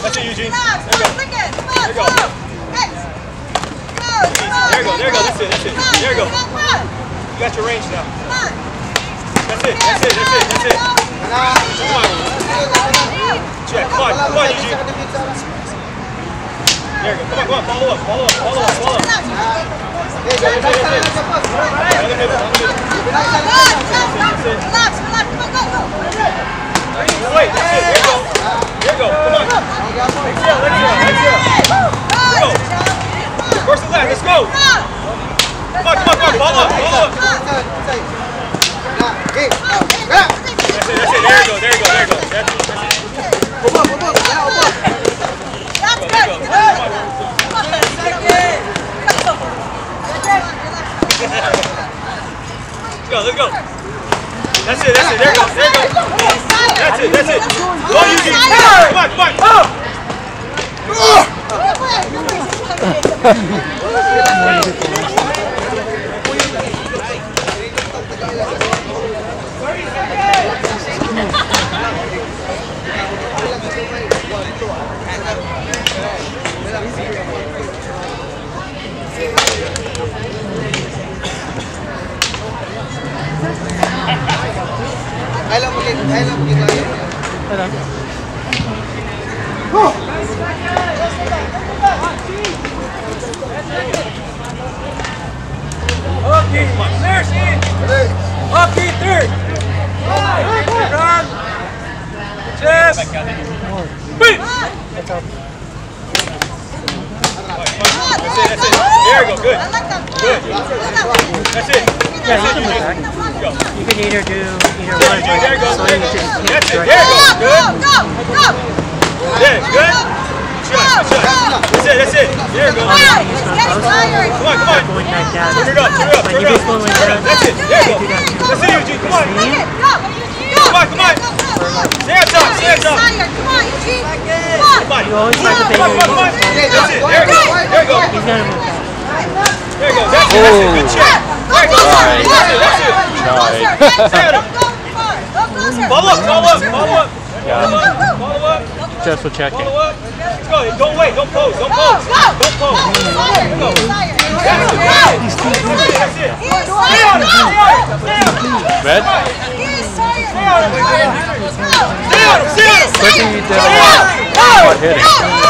That's it, Eugene. There you go. There you go. There you go. There you go. That's it. That's it. There you go. You got your range now. That's it. That's it. That's it. That's it. Come on. Check. Come on. Come on, Eugene. There you go. Come on. Come on. Follow up. Follow up. Follow up. Follow up. That's it. That's it. Relax. Relax. Come on. Go. Go. Wait. That's it. There you go. There you go. Come on. Exhale. Exhale. Exhale. Go. First and last. Let's go. Come on. Come on. Come on. Follow up. Follow up. That's it. That's it. There you go. There you go. There you go. That's it. That's it. That's good. Let's go. Let's go. That's it. That's it. There you go. There you go. That's it. That's it. Go, Eugene. Come on. Come on. You can either do either one. There you go. So you can That's it. There you go. Good. Yeah, good. That's it. That's it. There you go. Come on. Come on. Going like that. Turn it up. Turn it up. Turn it up. That's it. There you go. That's it, Eugene. Come on. Come on. Come on. Stay on top. Stay on top. Come on, Eugene. Come on. You always like to pay your That's it. There you go. There you go. He's gonna move that. There you go. That's it. That's it. Good check. There you go. That's it. That's it. Follow up. Follow up. Follow up. Follow up. Just for checking. Follow up. Let's go. Don't wait. Don't pose. Don't pose. Don't pose. Go. That's it. That's it. Stay on him. Stay on him. Red? Stay on him. Stay on him. Stay on him. Quickly you did what hitting.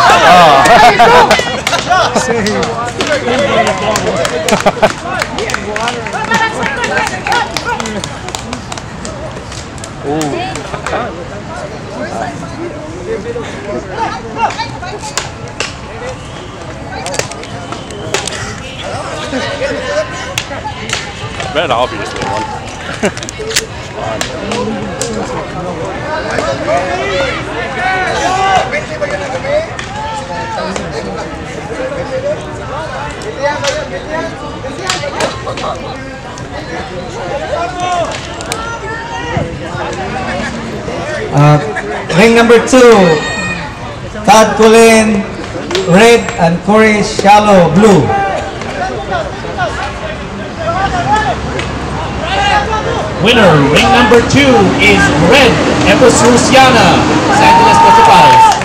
Red obviously won. Ring number 2, Todd Cullen, red, and Corey Shallow, blue. Winner, ring number 2 is red, Epos Rusiana, Doce Pares.